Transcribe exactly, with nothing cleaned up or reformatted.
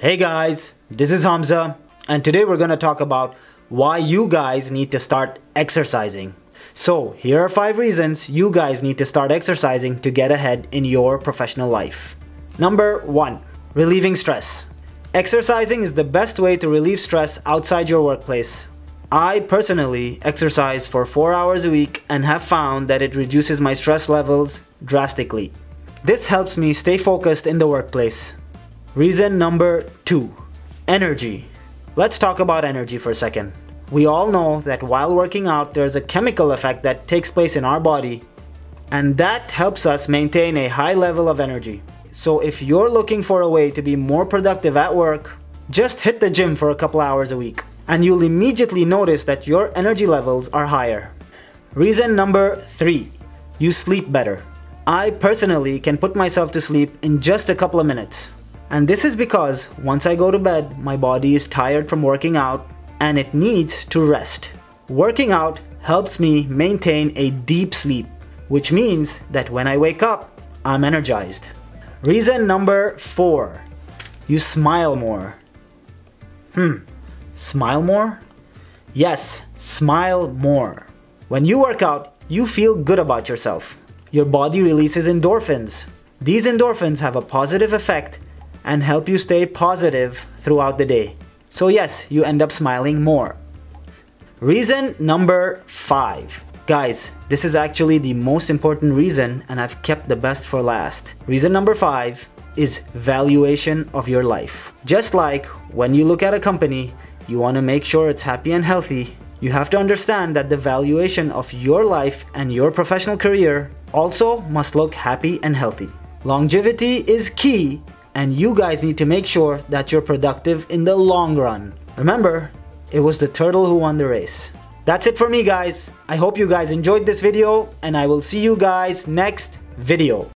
Hey guys, this is Hamza, and today we're going to talk about why you guys need to start exercising. So here are five reasons you guys need to start exercising to get ahead in your professional life. Number one, relieving stress. Exercising is the best way to relieve stress outside your workplace. I personally exercise for four hours a week and have found that it reduces my stress levels drastically. This helps me stay focused in the workplace. Reason number two, energy. Let's talk about energy for a second. We all know that while working out, there's a chemical effect that takes place in our body, and that helps us maintain a high level of energy. So if you're looking for a way to be more productive at work, just hit the gym for a couple hours a week, and you'll immediately notice that your energy levels are higher. Reason number three, you sleep better. I personally can put myself to sleep in just a couple of minutes. And this is because once I go to bed, my body is tired from working out and it needs to rest. Working out helps me maintain a deep sleep, which means that when I wake up, I'm energized. Reason number four, you smile more. Hmm, smile more? Yes, smile more. When you work out, you feel good about yourself. Your body releases endorphins. These endorphins have a positive effect and help you stay positive throughout the day. So yes, you end up smiling more. Reason number five. Guys, this is actually the most important reason, and I've kept the best for last. Reason number five is valuation of your life. Just like when you look at a company, you want to make sure it's happy and healthy, you have to understand that the valuation of your life and your professional career also must look happy and healthy. Longevity is key, and you guys need to make sure that you're productive in the long run. Remember, it was the turtle who won the race. That's it for me, guys. I hope you guys enjoyed this video, and I will see you guys next video.